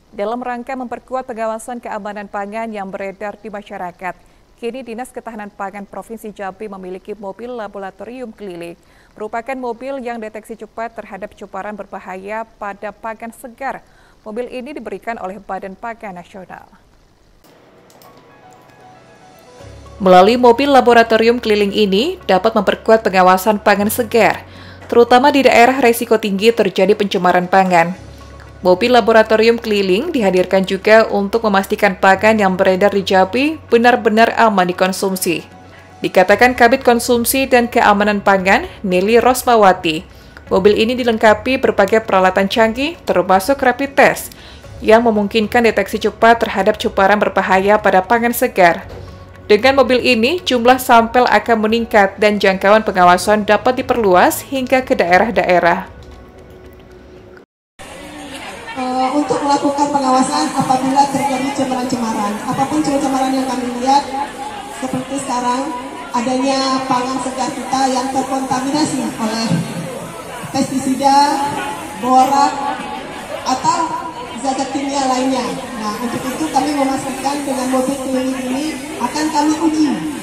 Dalam rangka memperkuat pengawasan keamanan pangan yang beredar di masyarakat, kini Dinas Ketahanan Pangan Provinsi Jambi memiliki mobil laboratorium keliling. Merupakan mobil yang deteksi cepat terhadap cuparan berbahaya pada pakan segar. Mobil ini diberikan oleh Badan Pangan Nasional. Melalui mobil laboratorium keliling ini dapat memperkuat pengawasan pangan segar, terutama di daerah risiko tinggi terjadi pencemaran pangan. Mobil laboratorium keliling dihadirkan juga untuk memastikan pakan yang beredar di Jambi benar-benar aman dikonsumsi. Dikatakan Kabid Konsumsi dan Keamanan Pangan, Nelly Rosmawati, mobil ini dilengkapi berbagai peralatan canggih termasuk rapid test yang memungkinkan deteksi cepat terhadap cuparan berbahaya pada pangan segar. Dengan mobil ini, jumlah sampel akan meningkat dan jangkauan pengawasan dapat diperluas hingga ke daerah-daerah. Untuk melakukan pengawasan apabila terjadi cemaran-cemaran. Apapun cemaran yang kami lihat, seperti sekarang, adanya pangan segar kita yang terkontaminasi oleh pestisida, borak, atau zat kimia lainnya. Nah, untuk itu kami memastikan dengan mobil keliling ini akan kami uji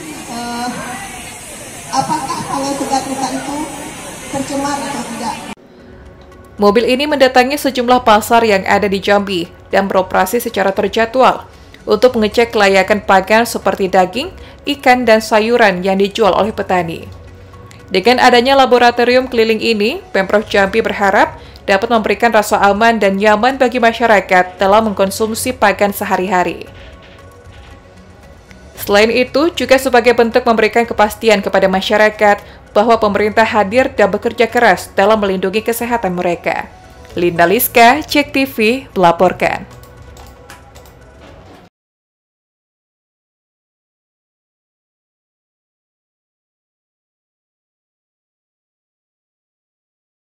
apakah pangan segar kita itu tercemar atau tidak. Mobil ini mendatangi sejumlah pasar yang ada di Jambi dan beroperasi secara terjadwal untuk mengecek kelayakan pakan seperti daging, ikan, dan sayuran yang dijual oleh petani. Dengan adanya laboratorium keliling ini, Pemprov Jambi berharap dapat memberikan rasa aman dan nyaman bagi masyarakat dalam mengkonsumsi pakan sehari-hari. Selain itu, juga sebagai bentuk memberikan kepastian kepada masyarakat bahwa pemerintah hadir dan bekerja keras dalam melindungi kesehatan mereka. Linda Liska, JEK TV, melaporkan.